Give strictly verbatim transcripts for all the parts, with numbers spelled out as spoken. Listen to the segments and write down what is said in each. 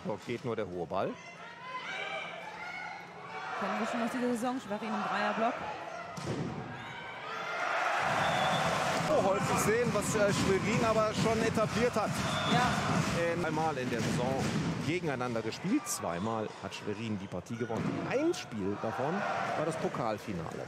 Dort geht nur der hohe Ball. Kennen wir schon aus dieser Saison. Schwerin im Dreierblock. So häufig sehen, was äh, Schwerin aber schon etabliert hat. Ja. Ähm, einmal in der Saison gegeneinander gespielt. Zweimal hat Schwerin die Partie gewonnen. Ein Spiel davon war das Pokalfinale.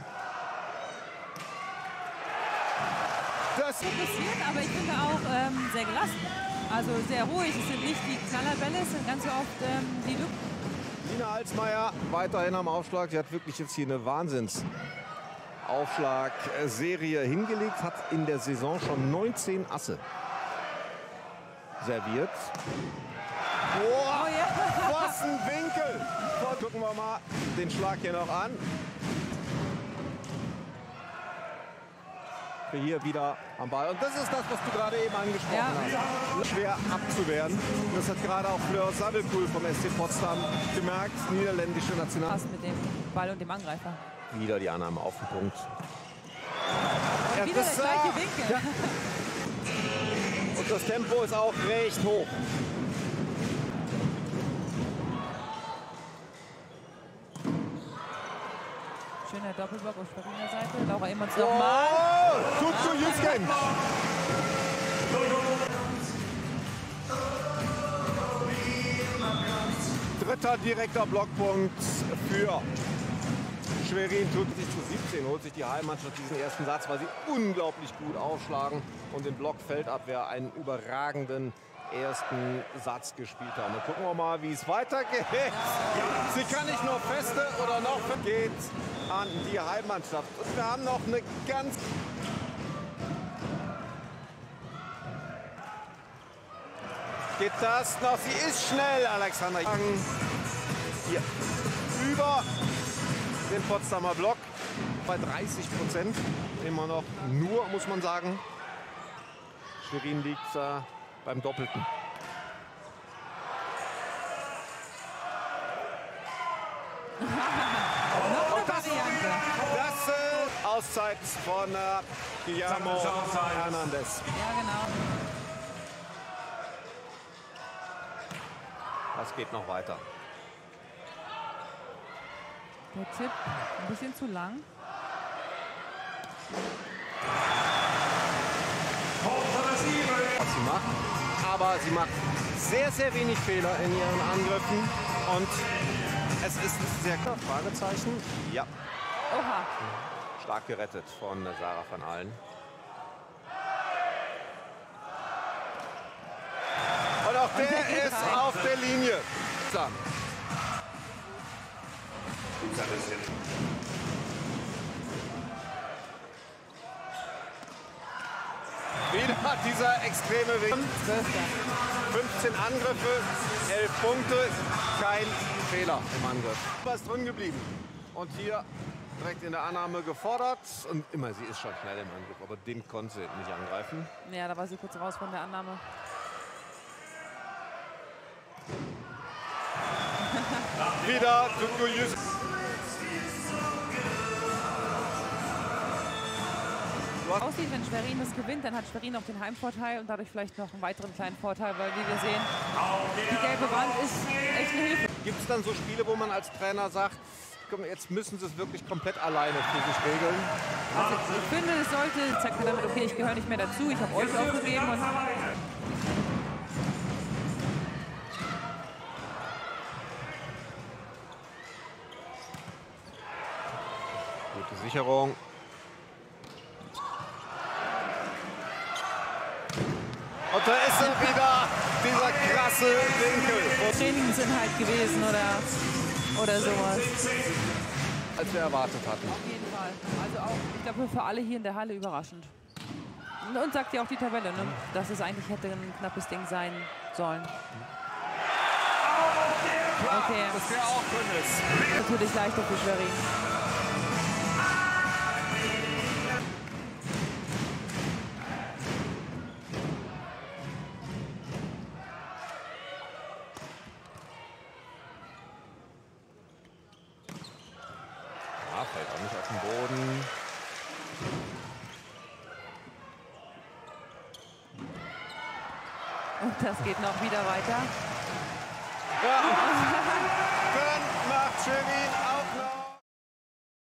Das Fokussiert, aber ich finde auch ähm, sehr gelassen. Also sehr ruhig. Es sind nicht die Knallerbälle, es sind ganz oft ähm, die Lücken. Nina Alsmeier weiterhin am Aufschlag. Sie hat wirklich jetzt hier eine Wahnsinns Aufschlag-Serie hingelegt, hat in der Saison schon neunzehn Asse serviert. Boah, Oh ja. was ein Winkel! Gucken wir mal den Schlag hier noch an. Hier wieder am Ball. Und das ist das, was du gerade eben angesprochen Ja. hast. Schwer abzuwehren. Das hat gerade auch Fleur Savelpool vom S C Potsdam gemerkt. Niederländische National. Passt mit dem Ball und dem Angreifer. Wieder die Annahme auf den Punkt. Und wieder der gleiche Winkel. Ja. Und das Tempo ist auch recht hoch. Schöner Doppelblock auf Schweriner Seite. Laura Emmons nochmal. Oh, Tutsu Jüsken. Dritter direkter Blockpunkt für Schwerin. Tut sich zu siebzehn, holt sich die Heimmannschaft diesen ersten Satz, weil sie unglaublich gut aufschlagen und im Block-Feldabwehr einen überragenden ersten Satz gespielt haben. Und gucken wir mal, wie es weitergeht. Sie kann nicht nur feste oder noch geht an die Heimmannschaft. Und wir haben noch eine ganz... Geht das noch? Sie ist schnell, Alexander. Hier über den Potsdamer Block bei dreißig Prozent. Immer noch nur, muss man sagen. Schwerin liegt da beim Doppelten. Noch eine Variante. Das äh, Auszeit von äh, Guillermo Hernandez. Ja, genau. Das geht noch weiter. Der Tipp ein bisschen zu lang. Was sie macht. Aber sie macht sehr, sehr wenig Fehler in ihren Angriffen. Und es ist sehr klar. Fragezeichen. Ja. Oha. Stark gerettet von Sarah van Aalen. Und auch der, der ist rein. Auf der Linie. So. Wieder dieser extreme Weg. fünfzehn Angriffe, elf Punkte, kein Fehler im Angriff. Was drin geblieben. Und hier direkt in der Annahme gefordert. Und immer, sie ist schon schnell im Angriff, aber den konnte sie nicht angreifen. Ja, da war sie kurz raus von der Annahme. Wieder Tutsu Jüsken. Aussieht, wenn Schwerin das gewinnt, dann hat Schwerin auch den Heimvorteil und dadurch vielleicht noch einen weiteren kleinen Vorteil, weil wie wir sehen, die gelbe Wand ist echt eine Hilfe. Gibt es dann so Spiele, wo man als Trainer sagt, komm, jetzt müssen sie es wirklich komplett alleine für sich regeln? Also ich finde, es sollte, zeigt mir damit, okay, ich gehöre nicht mehr dazu, ich habe euch aufgegeben. Und gute Sicherung. Und da ist er wieder, dieser krasse Winkel. Trainings sind halt gewesen oder, oder sowas. Als wir erwartet hatten. Auf jeden Fall. Also auch, ich glaube, für alle hier in der Halle überraschend. Und, und sagt ja auch die Tabelle, ne? Dass es eigentlich hätte ein knappes Ding sein sollen. Okay. Das wäre auch dünnes. Natürlich leichter für Schwerin. Fällt auch nicht auf den Boden. Und das geht noch wieder weiter. Ja. Köln macht Schwerin